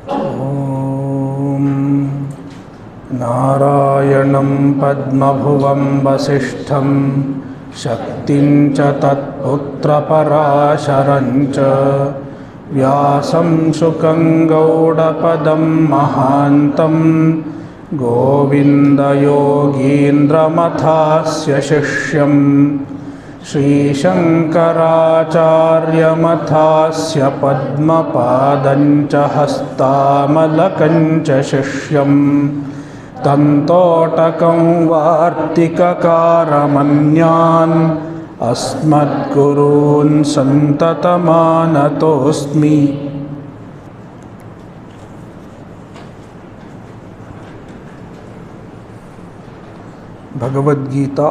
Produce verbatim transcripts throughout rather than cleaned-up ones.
ॐ नारायणं पद्मभुवं वसिष्ठं शक्तिं च तत्पुत्रपराशरं च व्यासं शुकं गौडपदं महान्तं गोविन्दयोगीन्द्रमथास्य शिष्यं श्रीशङ्कराचार्यमथास्य पद्मपादं च हस्तामलकं च शिष्यं तन्तोटकं वार्तिककारमन्यान् अस्मद्गुरून् सन्ततमानतोऽस्मि। Bhagavad Gita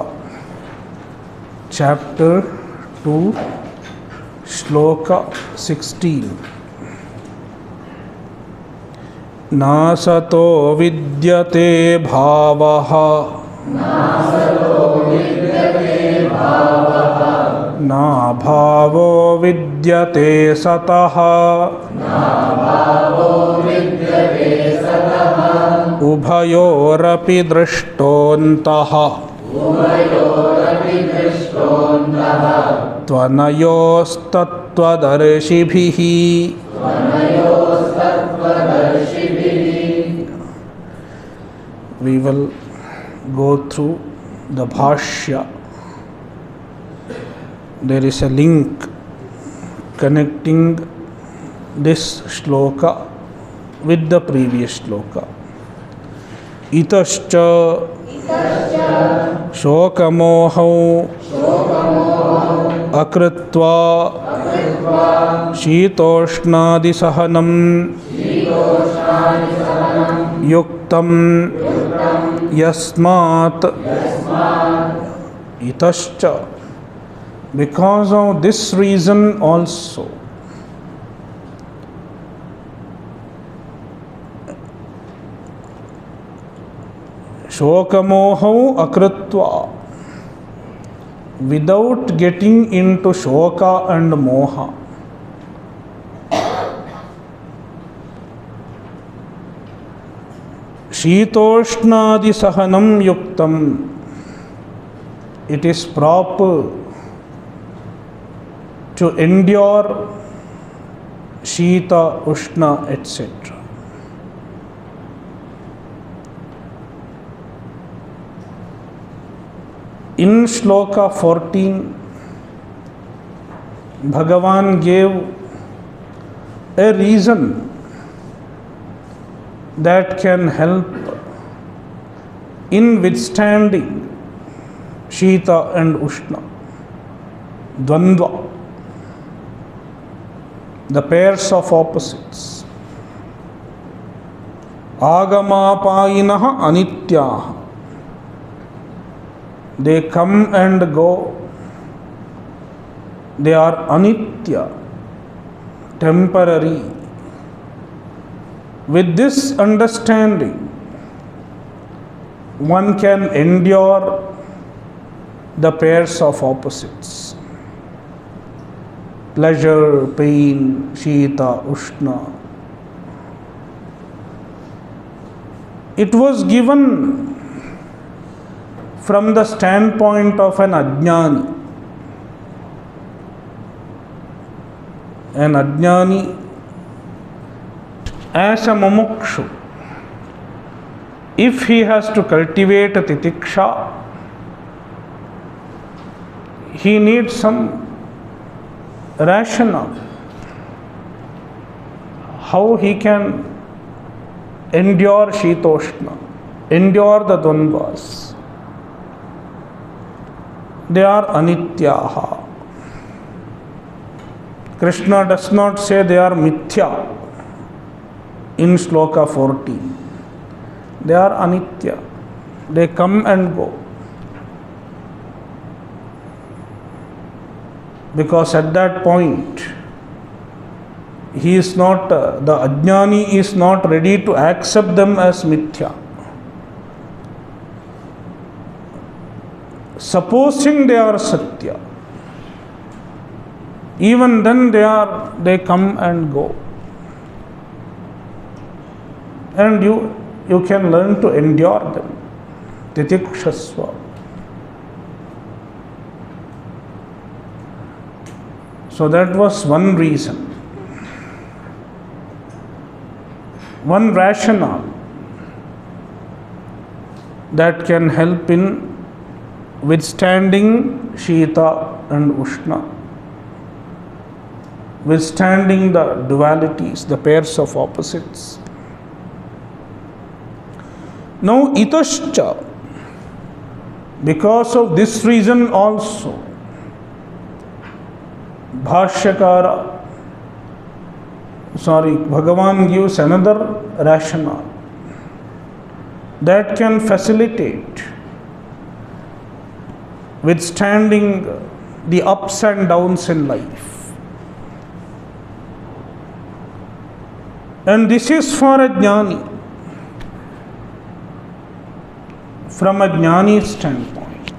chapter two shloka sixteen. नासतो विद्यते भावः ना भावो विद्यते सतः उभयोरपि दृष्टोऽन्तः त्वनयोस्तत्त्वदर्शिभिः। We will go through the bhashya. There is a link connecting this shloka with the previous shloka. Itascha shokamohau akritva shitoshnadisahanam yuktam yasmat. Itascha, because of this reason also, shokamohau akritva, without getting into shoka and moha, shitoshnadi sahanam yuktam, it is proper to endure shita, ushna, et cetera. In shloka fourteen, Bhagavan gave a reason that can help in withstanding Shita and Ushna, Dvandva, the pairs of opposites. Agamapayinaha anityaha, they come and go, they are anitya, temporary. With this understanding, one can endure the pairs of opposites, pleasure, pain, shita, ushna. It was given from the standpoint of an ajnani. An ajnani, as a mumukshu, if he has to cultivate a titiksha, he needs some rationale how he can endure shitoshna, endure the dvandvas. They are anityaha. Krishna does not say they are mithya in shloka fourteen. They are anitya. They come and go. Because at that point, he is not, uh, the ajnani is not ready to accept them as mithya. Supposing they are satya, even then they are, they come and go. and you you can learn to endure them. Titikshasva. So that was one reason, one rationale that can help in withstanding Shita and Ushna, withstanding the dualities, the pairs of opposites. Now, itascha, because of this reason also, Bhashyakara, sorry, Bhagavan gives another rationale that can facilitate withstanding the ups and downs in life. And this is for a jnani, from a jnani standpoint.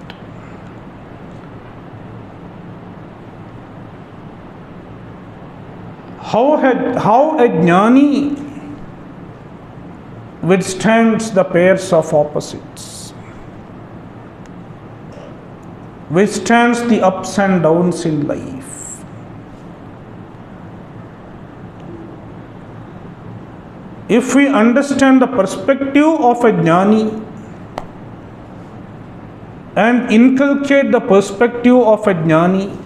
How, had, how a jnani withstands the pairs of opposites, withstands the ups and downs in life. If we understand the perspective of a jnani and inculcate the perspective of a jnani,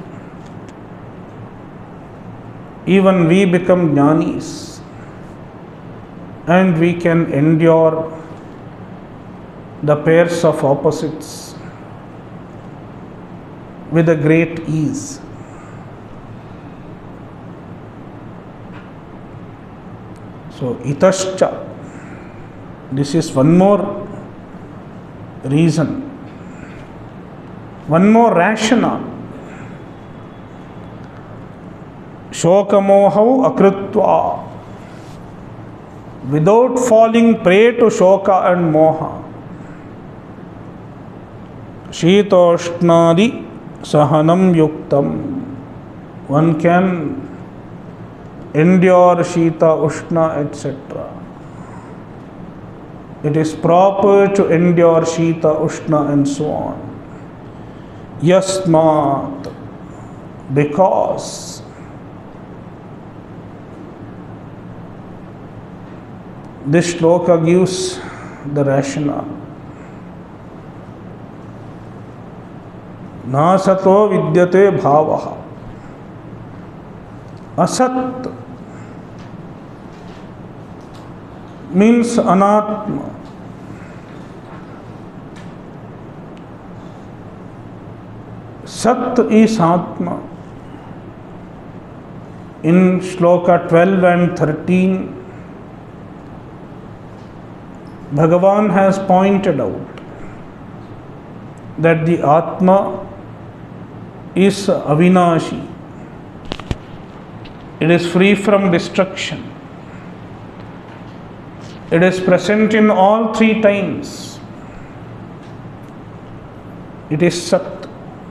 even we become jnanis and we can endure the pairs of opposites with a great ease. So, itascha, this is one more reason, one more rationale. Shokamohau akrutva, without falling prey to shoka and moha. Shitoshnadi sahanam yuktam, one can endure shita, ushna, et cetera. It is proper to endure shita, ushna, and so on. Yasmat, because this shloka gives the rationale. Nasato vidyate bhavaha. Asat means anatma. Sat is atma. In shloka twelve and thirteen, Bhagavan has pointed out that the Atma is avinashi. It is free from destruction. It is present in all three times. It is Sat.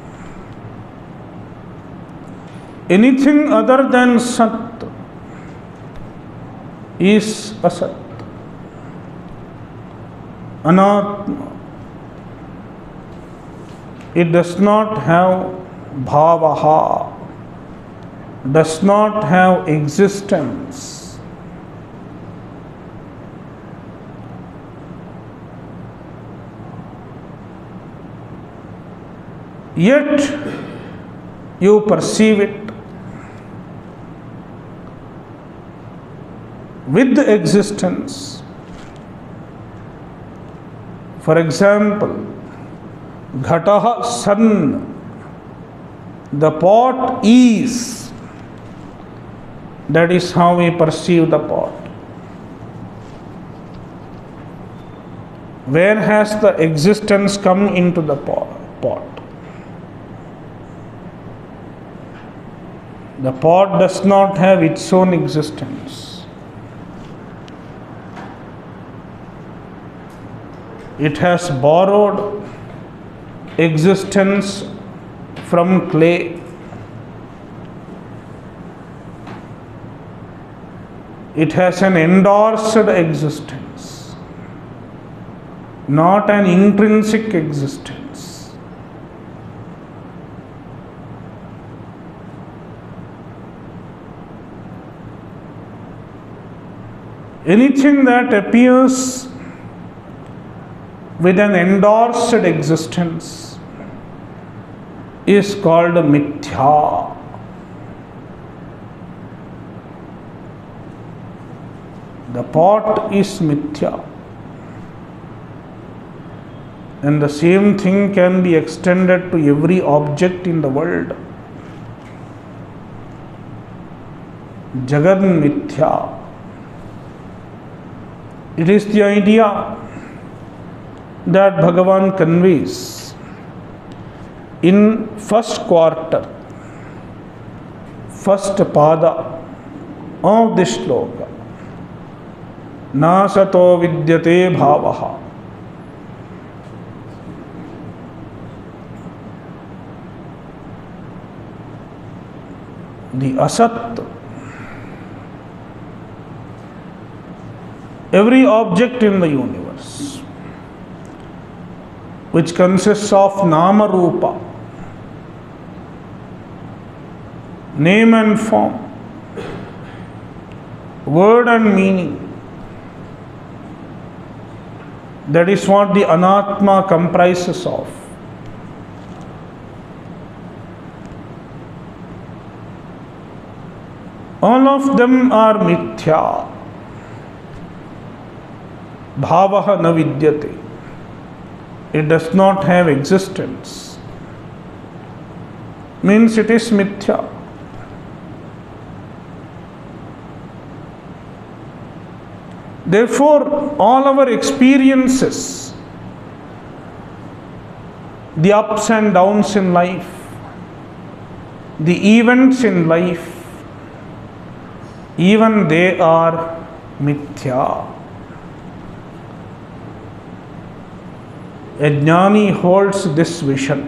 Anything other than Sat is Asat. Anatma. It does not have bhavaha, does not have existence. Yet you perceive it with the existence. For example, ghataha san, the pot is, that is how we perceive the pot. Where has the existence come into the pot? The pot does not have its own existence. It has borrowed existence from clay. It has an endorsed existence. not an intrinsic existence. Anything that appears with an endorsed existence is called mithya. The pot is mithya. And the same thing can be extended to every object in the world. Jagan mithya. It is the idea that Bhagavan conveys in first quarter, first pada of this shloka. Nasato vidyate bhavaha. The asat, every object in the universe which consists of nama rupa, name and form, word and meaning, that is what the anatma comprises of. All of them are mithya. Bhavaha na vidyate. It does not have existence. Means it is mithya. Therefore, all our experiences, the ups and downs in life, the events in life, even they are mithya. A jnani holds this vision.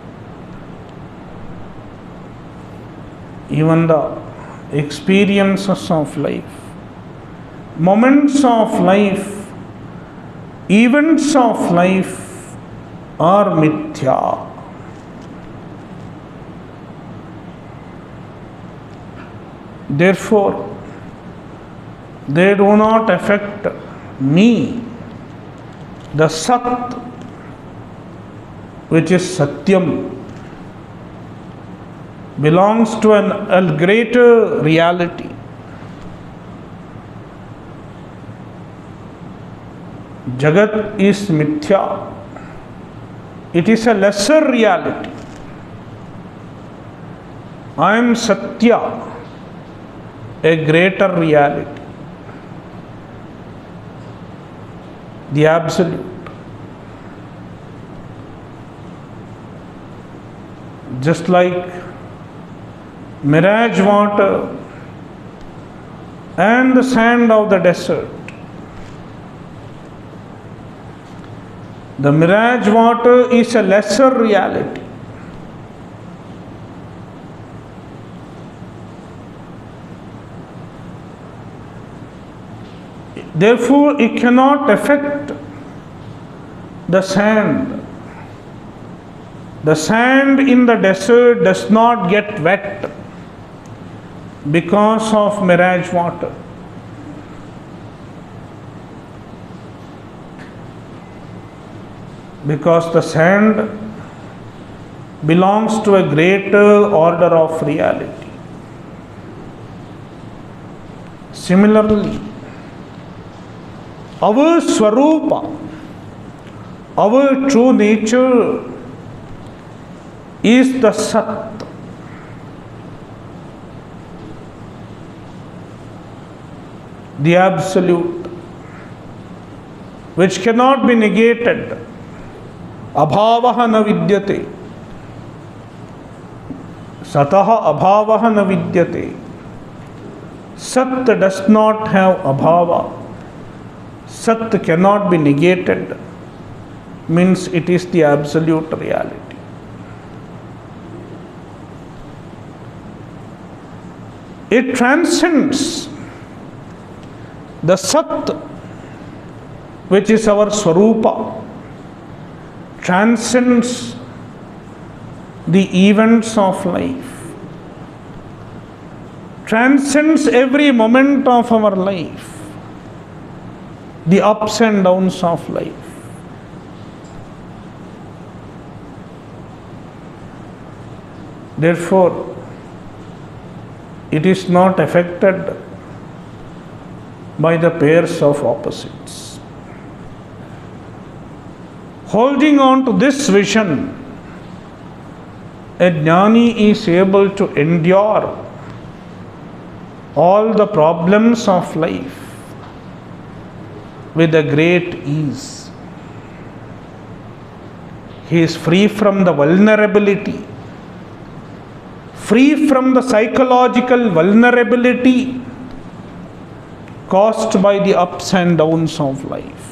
Even the experiences of life, moments of life, events of life are mithya. Therefore, they do not affect me, the Sat, which is Satyam, belongs to an, a greater reality. Jagat is mithya. It is a lesser reality. I am Satya, a greater reality. The absolute. Just like mirage water and the sand of the desert. The mirage water is a lesser reality. Therefore, it cannot affect the sand. The sand in the desert does not get wet because of mirage water. Because the sand belongs to a greater order of reality. Similarly, our Swarupa, our true nature is the Sat. The absolute, which cannot be negated. Abhavaha na vidyate. Sataha abhavaha na vidyate. Sat does not have abhava. Sat cannot be negated. Means it is the absolute reality. It transcends the Sat, which is our Swarupa, transcends the events of life, transcends every moment of our life, the ups and downs of life. Therefore, it is not affected by the pairs of opposites. Holding on to this vision, a jnani is able to endure all the problems of life with a great ease. He is free from the vulnerability, free from the psychological vulnerability caused by the ups and downs of life.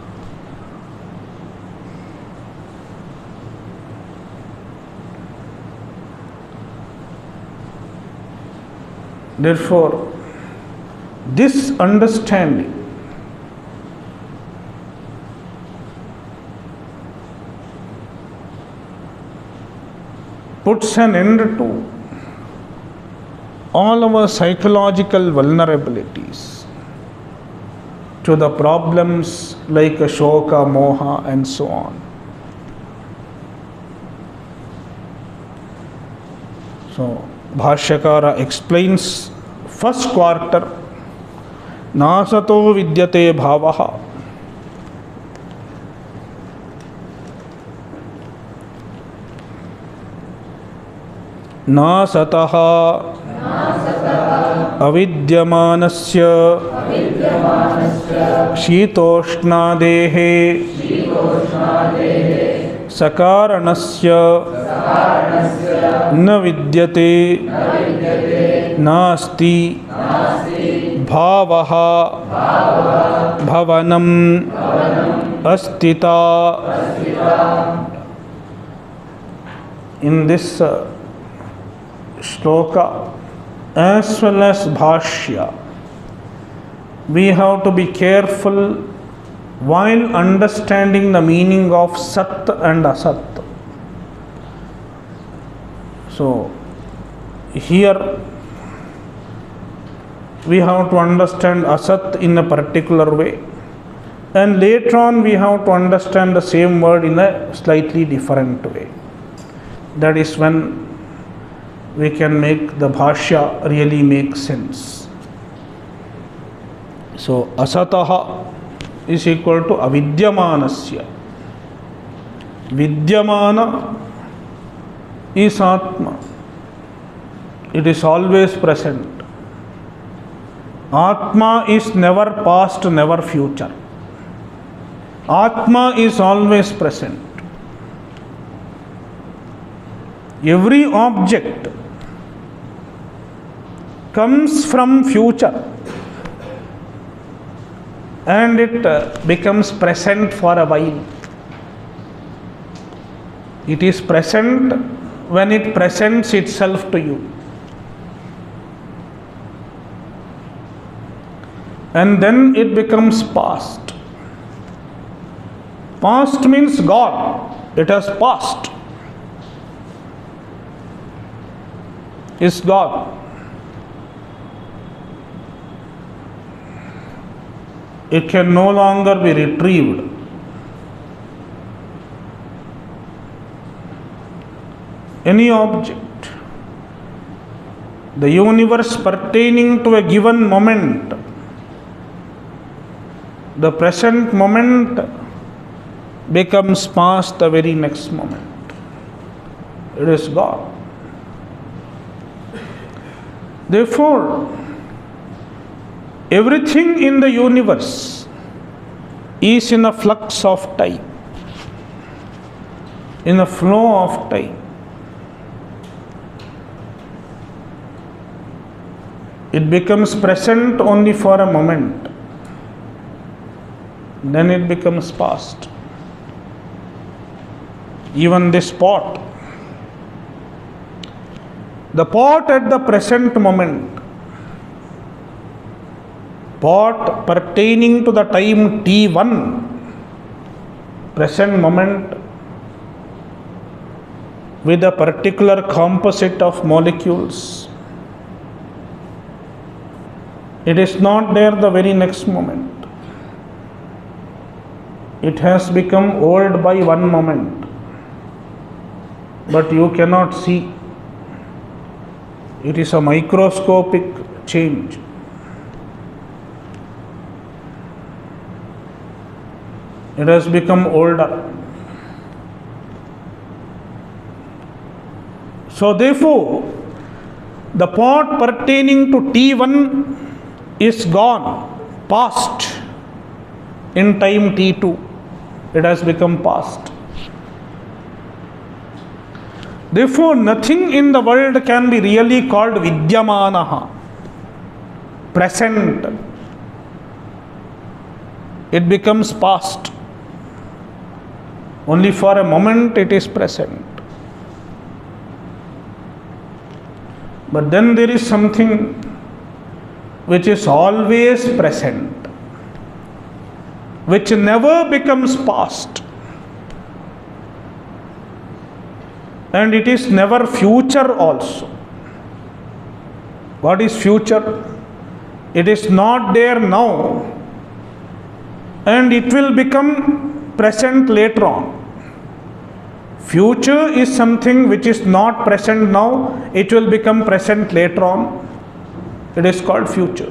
Therefore, this understanding puts an end to all our psychological vulnerabilities, to the problems like shoka, moha, and so on. So, Bhashyakara explains first quarter, nasato vidyate bhavaha. Nasataha avidyamanasya शीतोष्णादेहे सकारणस्य न विद्यते नास्ति भावः भवनम् अस्तिता. In this uh, shloka as well as bhashya, we have to be careful while understanding the meaning of sat and asat. So, here we have to understand asat in a particular way, and later on we have to understand the same word in a slightly different way. That is when we can make the bhashya really make sense. So, asataha is equal to avidyamanasya. Vidyamana is Atma. It is always present. Atma is never past, never future. Atma is always present. Every object comes from future and it uh, becomes present for a while. It is present when it presents itself to you. And then it becomes past. Past means gone. It has passed. It's gone. It can no longer be retrieved. Any object, the universe pertaining to a given moment, the present moment becomes past the very next moment. It is gone. Therefore, everything in the universe is in a flux of time, in a flow of time. It becomes present only for a moment, then it becomes past. Even this pot, the pot at the present moment, pot pertaining to the time T one, present moment, with a particular composite of molecules. It is not there the very next moment. It has become old by one moment, but you cannot see. It is a microscopic change. It has become older. So therefore, the part pertaining to T one is gone, past. In time T two, it has become past. Therefore, nothing in the world can be really called Vidyamanaha, present. It becomes past. Only for a moment it is present. But then there is something which is always present, which never becomes past. And it is never future also. What is future? It is not there now, and it will become present later on. Future is something which is not present now, it will become present later on. It is called future.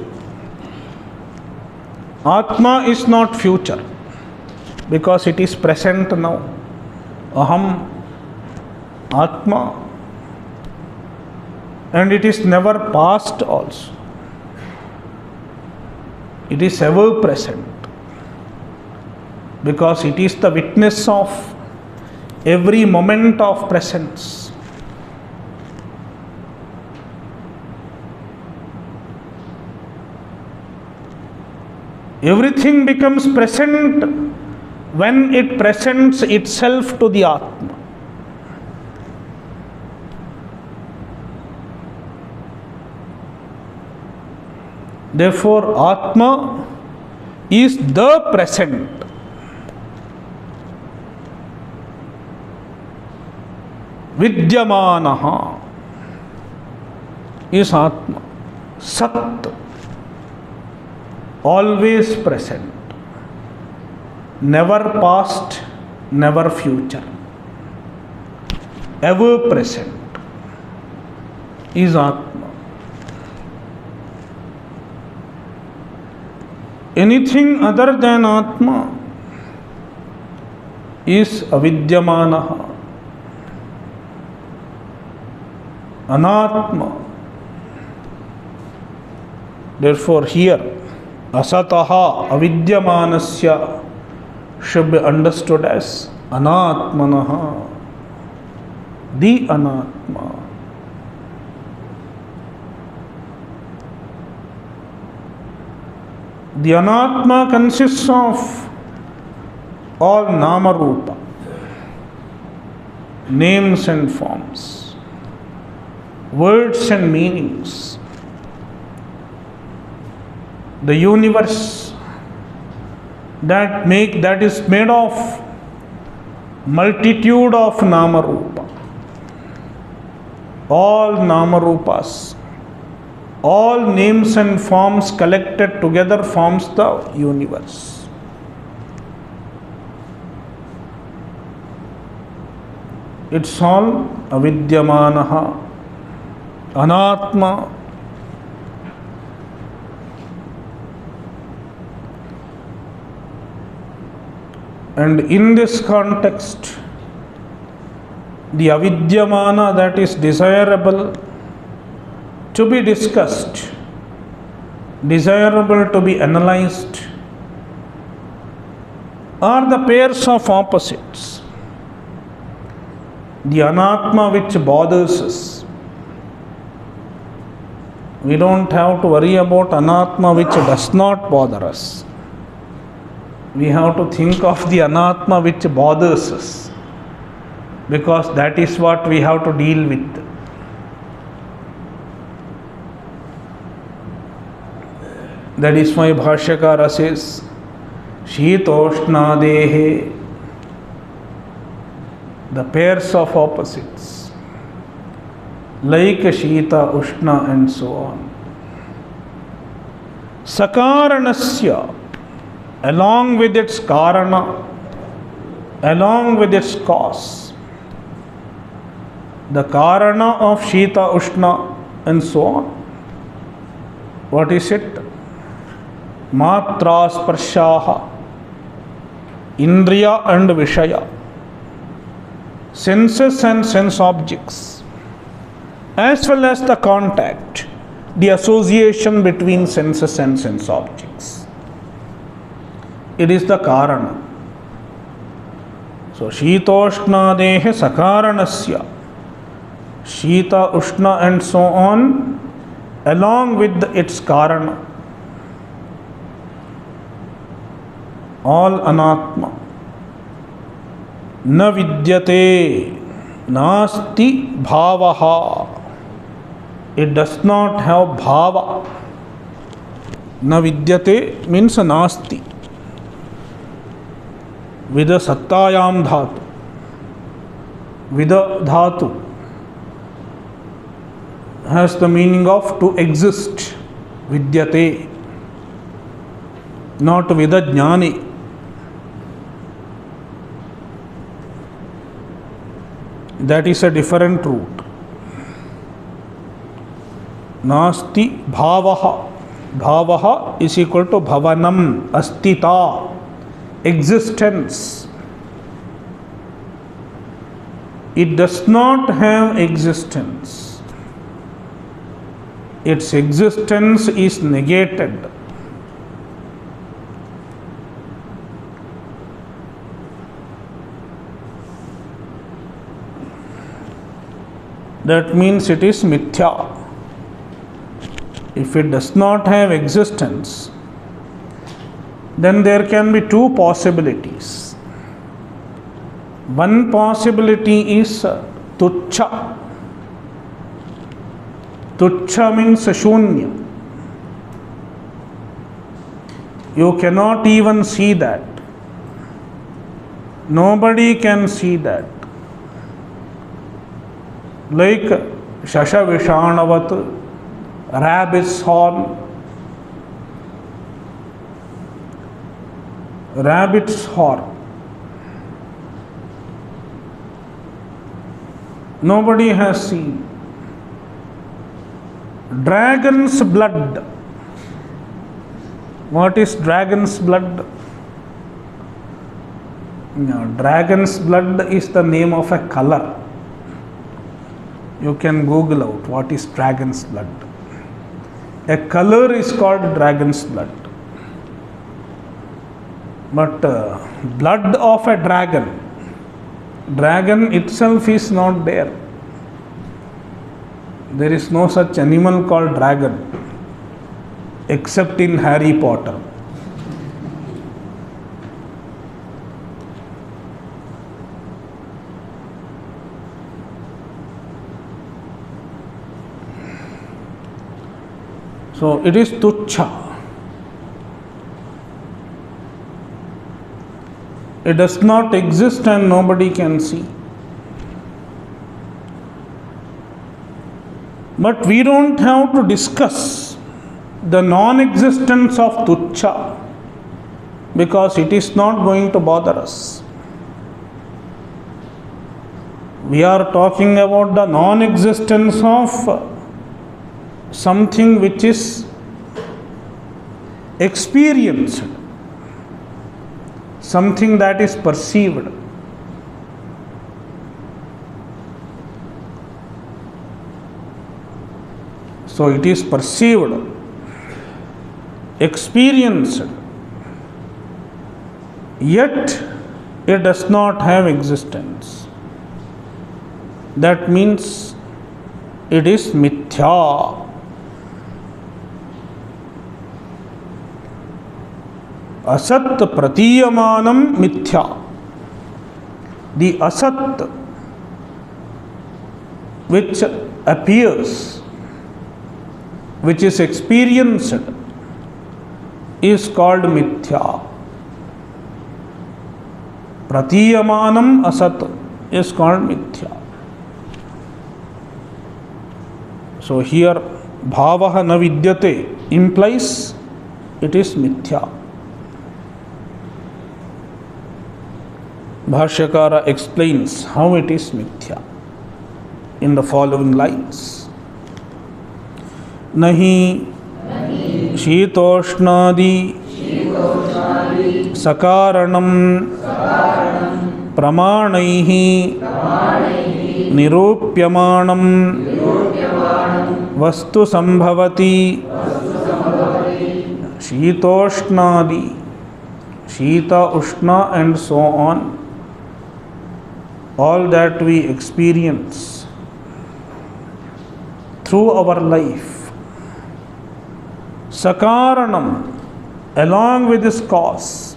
Atma is not future because it is present now. Aham, Atma. And it is never past also. It is ever present because it is the witness of every moment of presence. Everything becomes present when it presents itself to the Atma. Therefore, Atma is the present. Vidyamanaha is Atma. Sat, always present. Never past, never future. Ever present is Atma. Anything other than Atma is avidyamanaha, anatma. Therefore here asataha avidyamanasya should be understood as anatmanaha, the anatma. The anatma consists of all nama rupa, names and forms, words and meanings. The universe that make that is made of multitude of nama rupa, all nama rupas, all names and forms collected together forms the universe. It's all avidyamanaha, anatma. And in this context, the avidyamana that is desirable to be discussed, desirable to be analyzed, are the pairs of opposites. The anatma which bothers us. We don't have to worry about anatma which does not bother us. We have to think of the anatma which bothers us, because that is what we have to deal with. That is why Bhashyakara says, Shitoshnadehe, the pairs of opposites. like Shita, Ushna and so on. Sakaranasya, along with its karana, along with its cause. The karana of Shita, Ushna and so on. What is it? Matra sparshaha, Indriya and Vishaya, senses and sense objects, as well as the contact, the association between senses and sense objects. It is the karana. So, Shitoshnadehe sakaranasya, Shita, Ushna and so on, along with its karana, all anatma. Na vidyate, nasti bhavaha. It does not have bhava. Na vidyate means nasti. With a sattayam dhatu. With a dhatu has the meaning of to exist. Vidyate. Not with a jnani. That is a different root. Nasti bhavaha. Bhavaha is equal to bhavanam, astita, existence. It does not have existence. Its existence is negated. That means it is mithya. If it does not have existence, then there can be two possibilities. One possibility is tuchha. Tuchha means shunya. You cannot even see that. Nobody can see that. Like Shasha Vishanavat, rabbit's horn, rabbit's horn. Nobody has seen. Dragon's blood. What is dragon's blood? No, dragon's blood is the name of a color. You can Google out what is dragon's blood. A color is called dragon's blood. But uh, blood of a dragon, dragon itself is not there. There is no such animal called dragon except in Harry Potter. So it is tuchha. It does not exist and nobody can see. But we don't have to discuss the non-existence of tuchha because it is not going to bother us. We are talking about the non-existence of something which is experienced, something that is perceived. So it is perceived, experienced, yet it does not have existence. That means it is mithya. Asat pratiyamanam mithya. The asat which appears, which is experienced, is called mithya. Pratiyamanam asat is called mithya. So here bhavah na vidyate implies it is mithya. Bhashyakara explains how it is mithya in the following lines. Nahi शीतोष्णादि सकारणं प्रमाणैः निरूप्यमाणं वस्तु संभवति. शीतोष्णादि, शीता, ushna and so on, all that we experience through our life, sakaranam, along with this cause,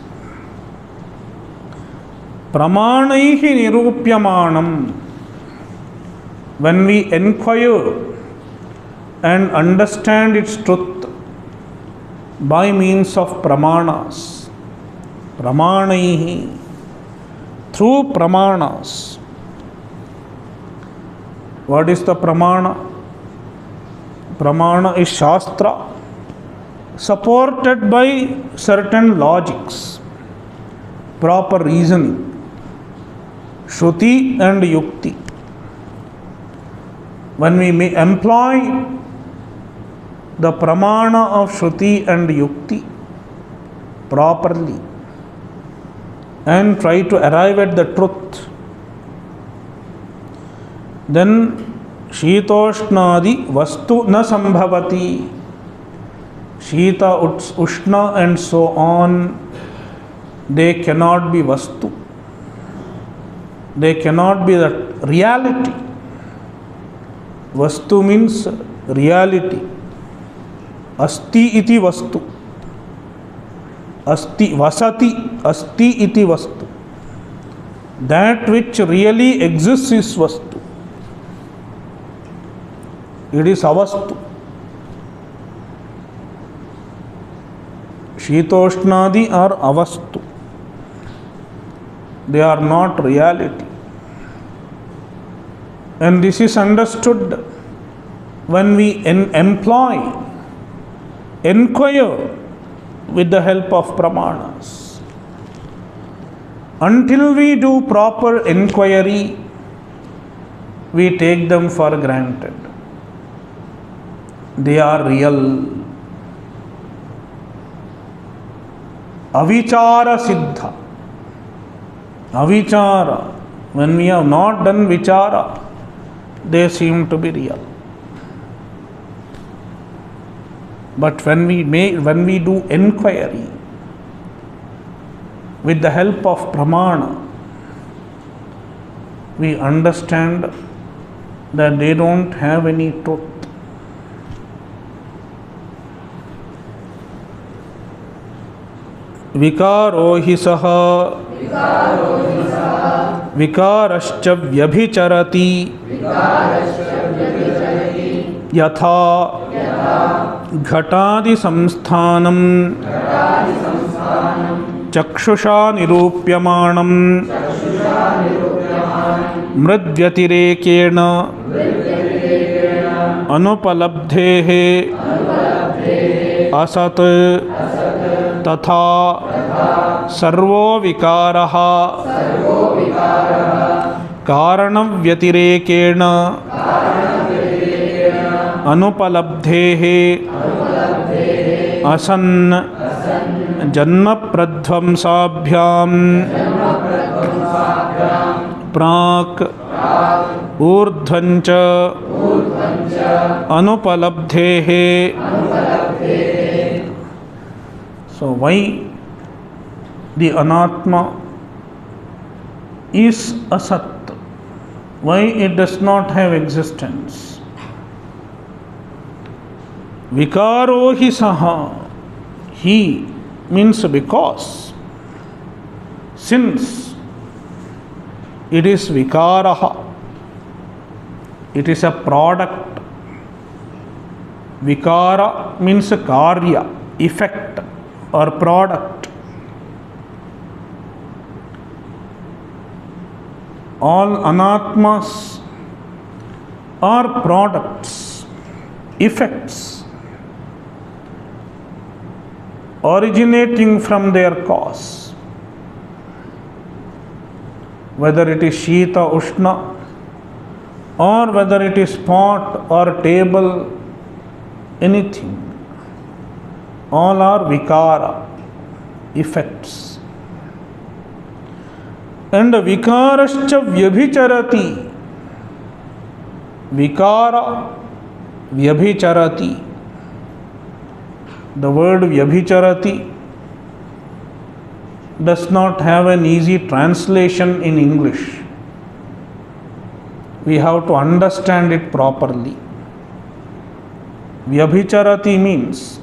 pramanaihi nirupyamanam, when we inquire and understand its truth by means of pramanas, pramanaihi, through pramanas. What is the pramana? Pramana is shastra, supported by certain logics, proper reasoning, shruti and yukti. When we may employ the pramana of shruti and yukti properly and try to arrive at the truth, then shitoshnadi vastu na sambhavati. Shita, ushna and so on, they cannot be vastu. They cannot be the reality. Vastu means reality. Asti iti vastu. Asti, vasati, asti iti vastu. That which really exists is vastu. It is avastu. Shitoshnadi are avastu. They are not reality. And this is understood when we en- employ, inquire with the help of pramanas. Until we do proper inquiry, we take them for granted. They are real. Avichara siddha. Avichara. When we have not done vichara, they seem to be real. But when we make, when we do inquiry with the help of pramana, we understand that they don't have any truth. विकारो हि सः विकारश्च व्यभिचरति यथा घटादि संस्थानं चक्षुषा निरूप्यमाणं मृद्व्यतिरेकेण अनुपलब्धेः असत् तथा servo विकारः कारणव्यतिरेकेण अनुपलब्धेः असन् जन्मप्रध्वंसाभ्यां प्राक् ऊर्ध्वञ्च अनुपलब्धेः. So why the anatma is asat? Why it does not have existence? Vikaro hi saha. He means because. Since it is vikaraha, it is a product. Vikara means a karya, effect or product. All anatmas are products. effects originating from their cause, whether it is Shita Ushna or whether it is pot or table, anything, all are vikara, effects. And vikarascha vyabhicharati, vikara vyabhicharati. The word vyabhicharati does not have an easy translation in English. We have to understand it properly. Vyabhicharati means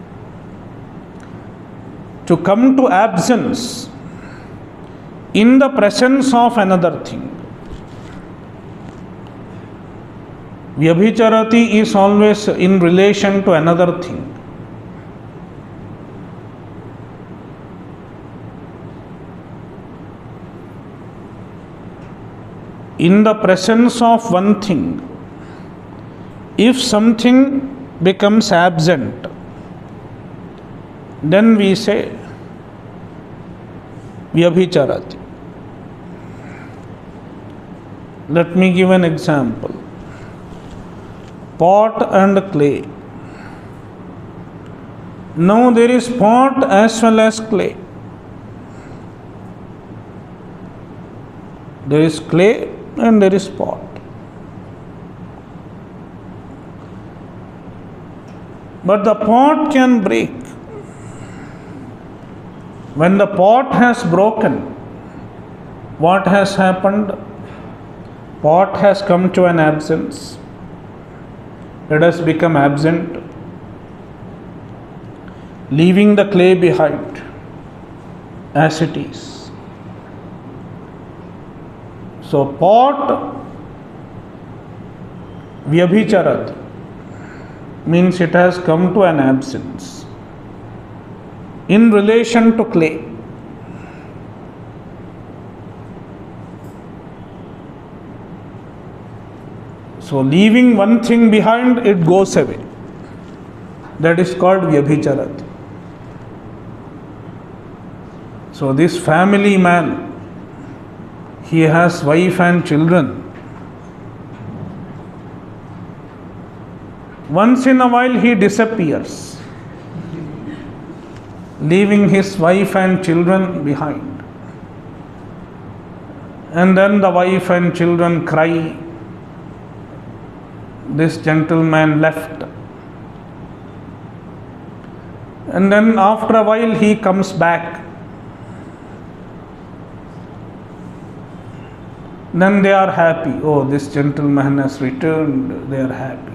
to come to absence in the presence of another thing. Vyabhicharati is always in relation to another thing. In the presence of one thing, if something becomes absent, then we say vyabhicharati. Let me give an example. Pot and clay. Now there is pot as well as clay. There is clay and there is pot. But the pot can break. When the pot has broken, what has happened? Pot has come to an absence. It has become absent, leaving the clay behind as it is. So pot vyabhicharat means it has come to an absence in relation to clay. So leaving one thing behind, it goes away. That is called vyabhicharat. So this family man, he has wife and children. Once in a while he disappears, leaving his wife and children behind. And then the wife and children cry, this gentleman left. And then after a while he comes back. Then they are happy. Oh, this gentleman has returned. They are happy.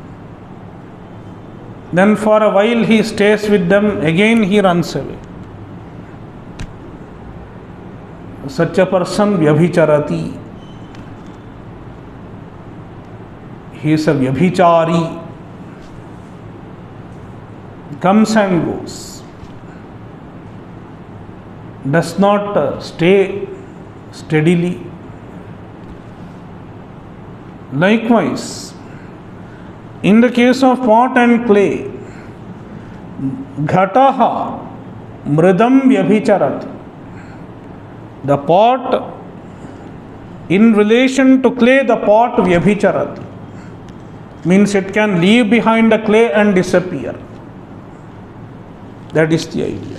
Then for a while he stays with them. Again he runs away. Such a person vyabhicharati. He is a vyabhichari. Comes and goes. Does not uh, stay steadily. Likewise, in the case of pot and clay, ghataha mridam vyabhicharat. The pot, in relation to clay, the pot vyabhicharat. Means it can leave behind the clay and disappear. That is the idea.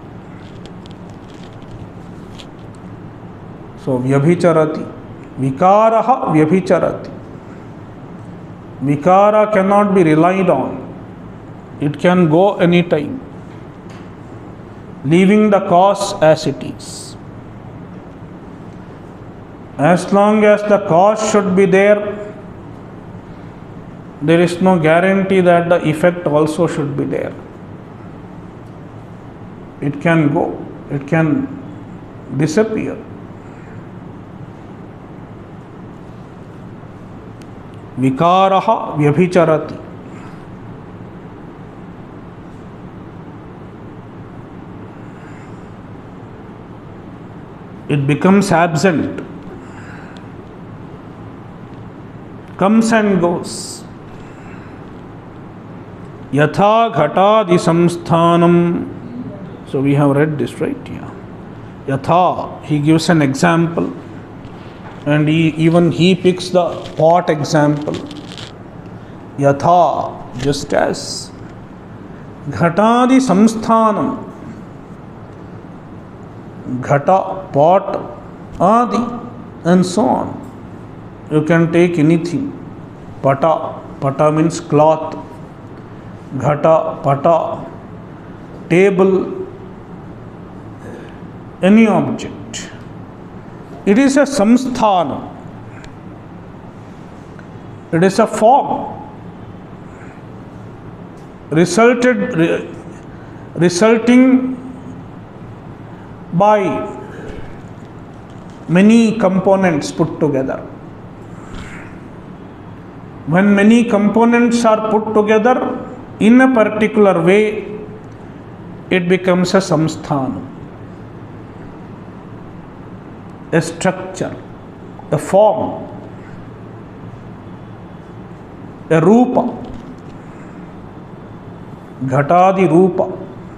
So, vyabhicharati. Vikaraha vyabhicharati. Vikara cannot be relied on. It can go anytime, leaving the cause as it is. As long as the cause should be there, there is no guarantee that the effect also should be there. It can go, it can disappear. Vikaraha vyabhicharati. It becomes absent, comes and goes. Yatha ghatadi samsthanam. So we have read this, right? Yeah. Yatha, he gives an example, and he, even he picks the pot example. Yatha, just as. Ghatadi samsthanam. Ghata, pot, adi, and so on. You can take anything. Pata, pata means cloth. Ghata, pata, table, any object. It is a samsthanam. It is a form resulted re, resulting by many components put together. When many components are put together in a particular way, it becomes a samsthanam, a structure, a form, a rupa, ghatadi rupa,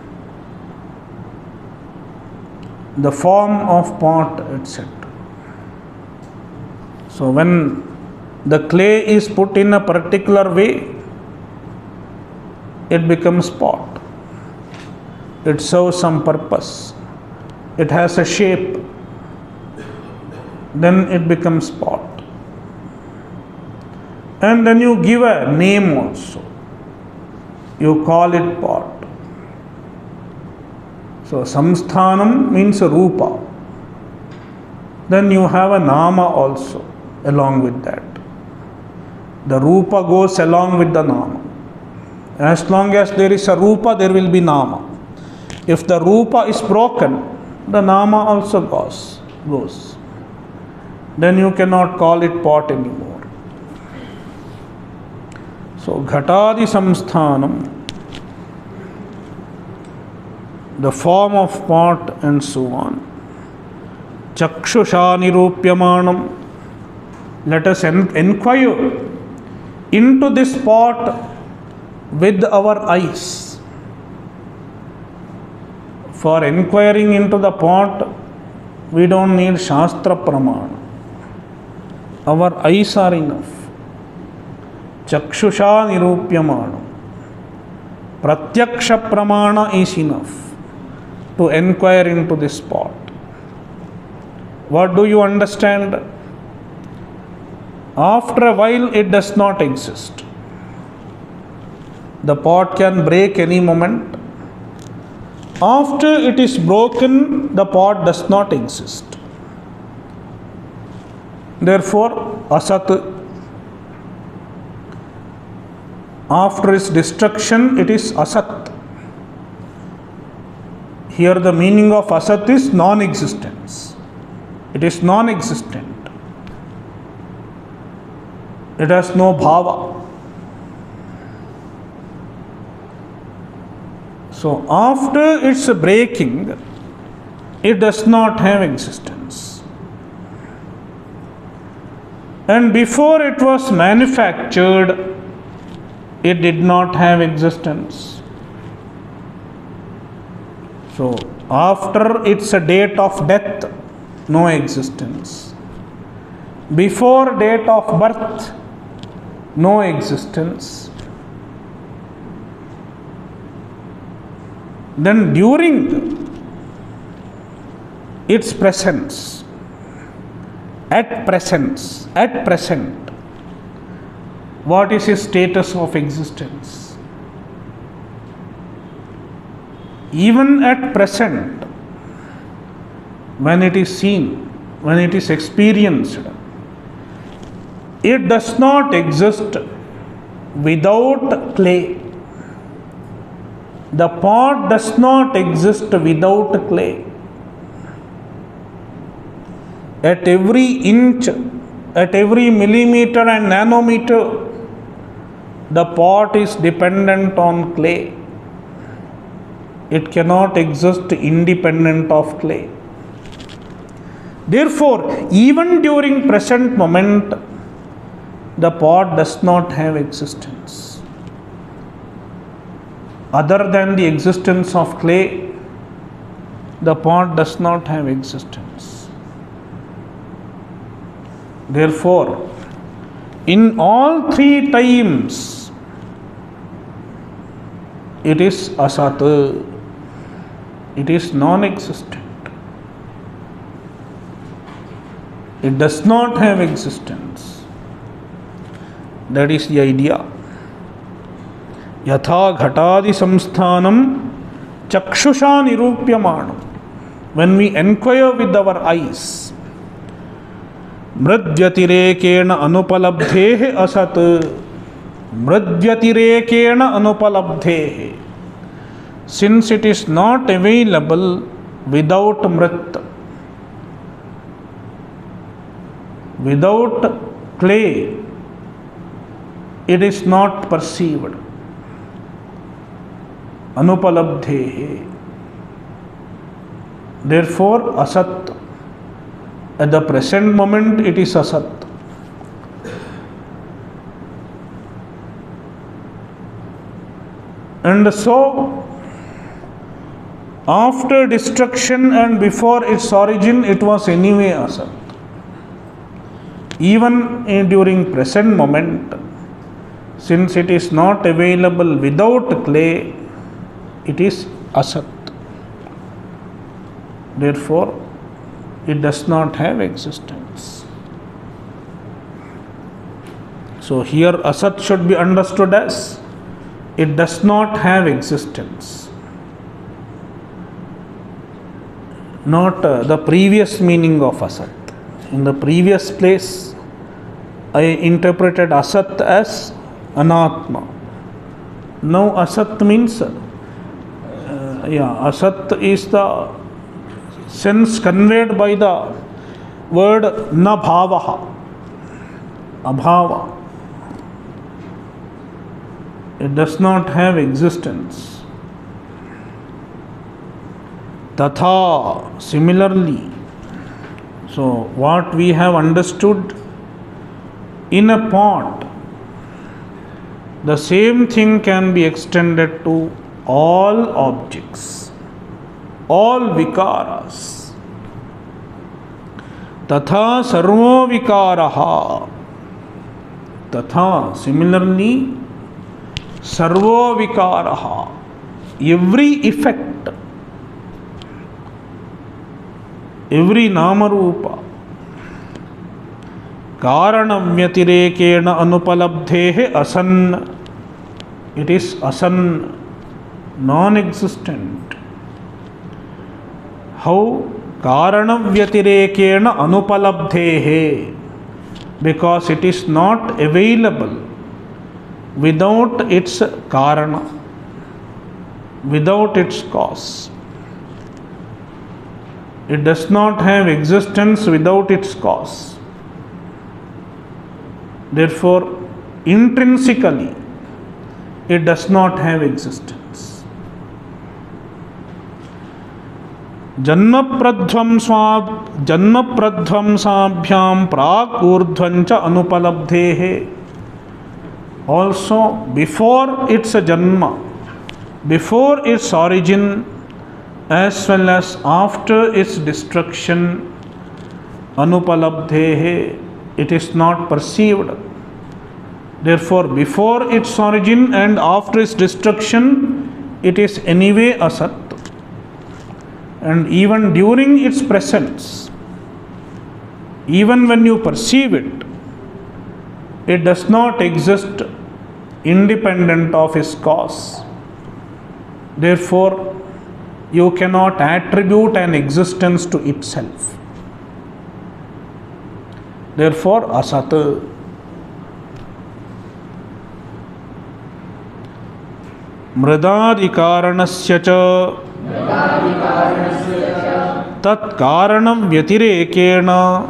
the form of pot, et cetera. So when the clay is put in a particular way, it becomes pot. It serves some purpose. It has a shape. Then it becomes pot. And then you give a name also. You call it pot. So samsthanam means a rupa. Then you have a nama also along with that. The rupa goes along with the nama. As long as there is a rupa, there will be nama. If the rupa is broken, the nama also goes. goes. Then you cannot call it pot anymore. So ghatadi samsthanam, the form of pot and so on. Chakshusha nirupyamanam. Let us en- inquire into this pot with our eyes. For inquiring into the pot, we don't need Shastra Pramana. Our eyes are enough. Chakshusha nirupyamanam. Pratyaksha Pramana is enough to inquire into this pot. What do you understand? After a while, it does not exist. The pot can break any moment. After it is broken, the pot does not exist. Therefore, asat, after its destruction, it is asat. Here the meaning of asat is non-existence. It is non-existent. It has no bhava. So after its breaking, it does not have existence. And before it was manufactured, it did not have existence. So after its date of death, no existence. Before date of birth, no existence. Then during its presence, at presence, at present, what is its status of existence? Even at present, when it is seen, when it is experienced, it does not exist without clay. The pot does not exist without clay. At every inch, at every millimeter and nanometer, the pot is dependent on clay. It cannot exist independent of clay. Therefore, even during present moment, the pot does not have existence. other than the existence of clay, the pot does not have existence. Therefore, in all three times, it is asat, it is non-existent. It does not have existence. That is the idea. Yatha ghatadi samsthanam chakshusha nirupyamanam. When we inquire with our eyes, mridyatirekena anupalabdhehe asat, mridyatirekena anupalabdhehe. Since it is not available without mrit, without clay, it is not perceived. Anupalabdhehe. Therefore, asat. At the present moment, it is asat. And so, after destruction and before its origin, it was anyway asat. Even during present moment, since it is not available without clay, it is asat. Therefore, it does not have existence. So here asat should be understood as it does not have existence. Not uh, the previous meaning of asat. In the previous place, I interpreted asat as anatma. Now asat means, uh, yeah, asat is the sense conveyed by the word na bhavaha, abhava. It does not have existence. Tatha, similarly. So, what we have understood in a pot, the same thing can be extended to all objects, all vikaras. Tatha sarvo vikaraha. Tatha, similarly, sarvo vikaraha. Every effect, every namarupa, karanavyatirекена anupalabdhehe asan. It is asan, non-existent. How? Karanavyatirекена anupalabdhehe. Because it is not available without its karana, without its cause. It does not have existence without its cause. Therefore, intrinsically, it does not have existence. Janma pradhvamsva janma pradhvamsabhyam prag urdhvancha anupalabdhehe. Also, before its janma, before its origin, as well as after its destruction, anupalabdhehe, it is not perceived. Therefore, before its origin and after its destruction, it is anyway asat. And even during its presence, even when you perceive it, it does not exist independent of its cause. Therefore, you cannot attribute an existence to itself. Therefore, asat. Mridadikaranasya cha tat karanam vyatirekena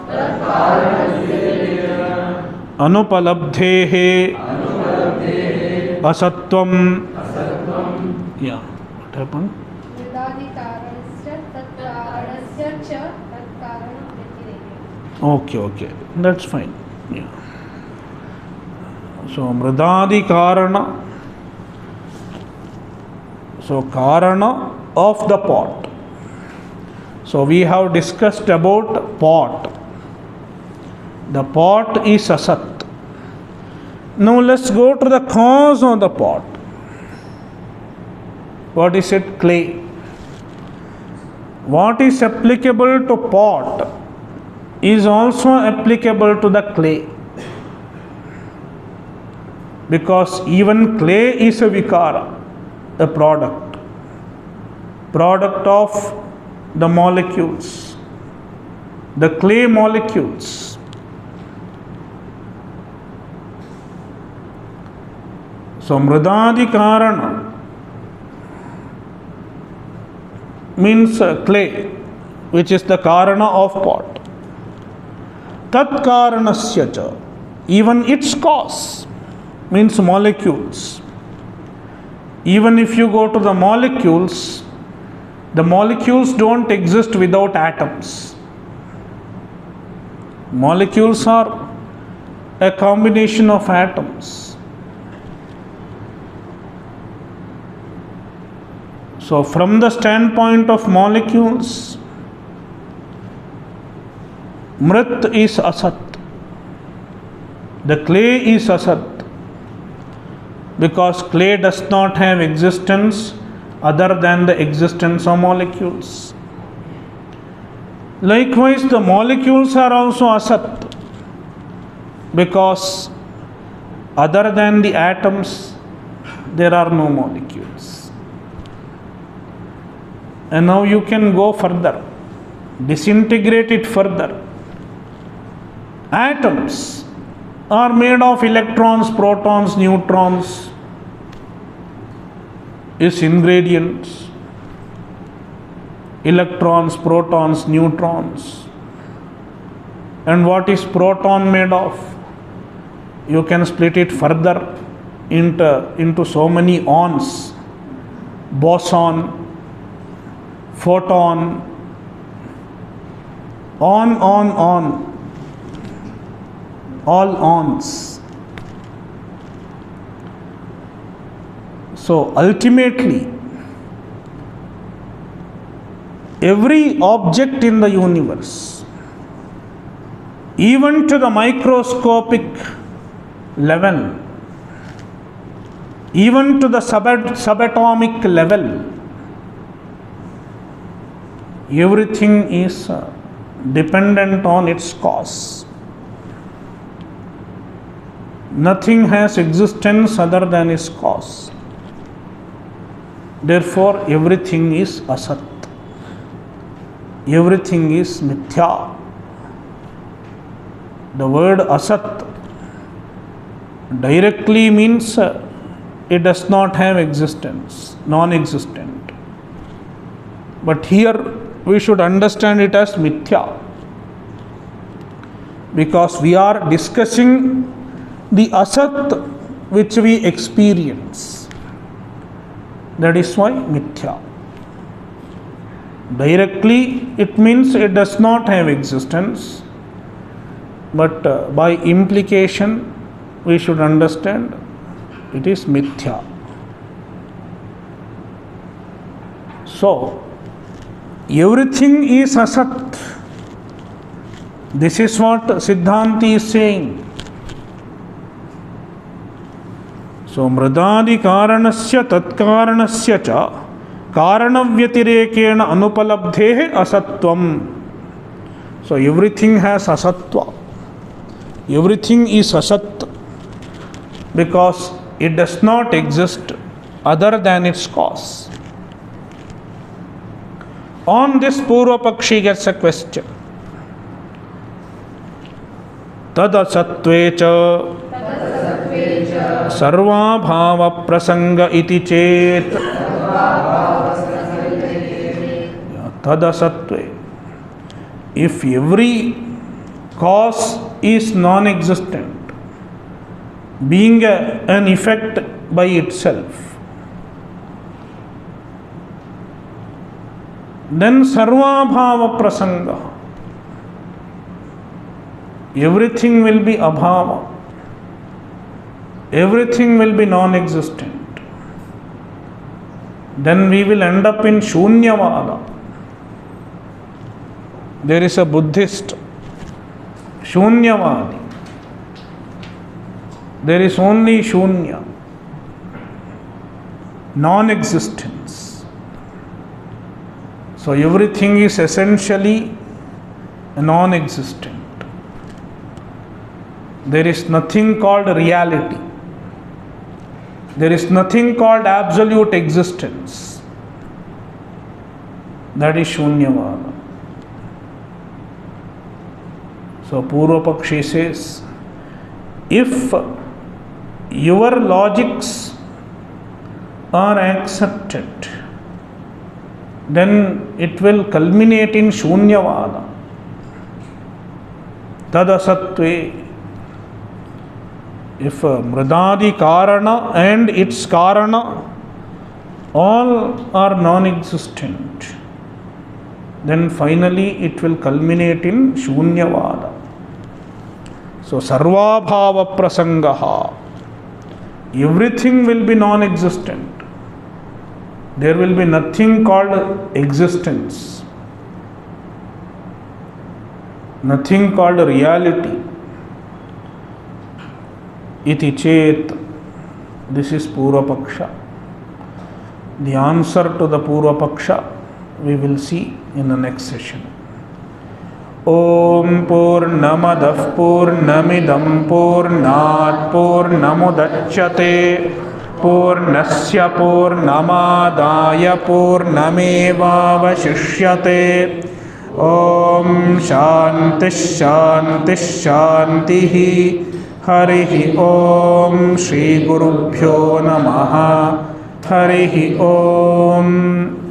anupalabdhehe asatvam. Yeah, what happened? Okay, okay, that's fine. Yeah. So, mridadi karana, So Karana of the pot. So we have discussed about pot. The pot is asat. Now let's go to the cause of the pot. What is it? Clay. What is applicable to pot is also applicable to the clay. Because even clay is a vikara, a product. Product of the molecules. The clay molecules. So mridadi karana means uh, clay, which is the karana of pot. Tat karanasya cha, even its cause, means molecules. Even if you go to the molecules, the molecules don't exist without atoms. Molecules are a combination of atoms. So from the standpoint of molecules, Mrit is asat. The clay is asat. Because clay does not have existence other than the existence of molecules. Likewise, the molecules are also asat. Because other than the atoms, there are no molecules. And now you can go further, disintegrate it further. Atoms are made of electrons, protons, neutrons, is ingredients. Electrons, protons, neutrons. And what is proton made of? You can split it further into, into so many ons. Boson, photon, on, on, on. All ons. So ultimately, every object in the universe, even to the microscopic level, even to the sub- subatomic level, everything is uh, dependent on its cause. Nothing has existence other than its cause. Therefore, everything is asat. Everything is mithya. The word asat directly means uh, it does not have existence, non-existent. But here we should understand it as mithya. Because we are discussing the asat which we experience. That is why mithya. Directly it means it does not have existence, but uh, by implication we should understand it is mithya. So everything is asat. This is what Siddhanti is saying. So mridadi karanasya tatkaranasya cha karanavyatirекena anupalabdhehe asatvam. So everything has asatva. Everything is asat because it does not exist other than its cause. On this, Purva Pakshi gets a question. Tadasatve cha sarva bhava prasanga iti chet. Tadasatve. If every cause is non-existent, being a, an effect by itself, then sarva bhava prasanga, everything will be abhava, everything will be non-existent. then we will end up in Shunyavada. There is a Buddhist Shunyavadi. There is only Shunya, non-existence. So everything is essentially non-existent. There is nothing called reality. There is nothing called absolute existence. That is Shunyavada. So Purva Pakshi says, if your logics are accepted, then it will culminate in Shunyavada. Tadasatve. If uh, Mridadi Karana and its Karana all are non-existent, then finally it will culminate in Shunyavada. So Sarvabhava Prasangaha, everything will be non-existent. There will be nothing called existence, nothing called reality. Iti chet, this is Purva Paksha. The answer to the Purva Paksha we will see in the next session. Om Purnamadah Purnamidam Purnat Purnamudachyate Purnasya Purnamadaya Purnamevavashishyate. Om Shanti Shanti Shantihi. Harihi Om. Shri Gurubhyo Namaha. Harihi Om.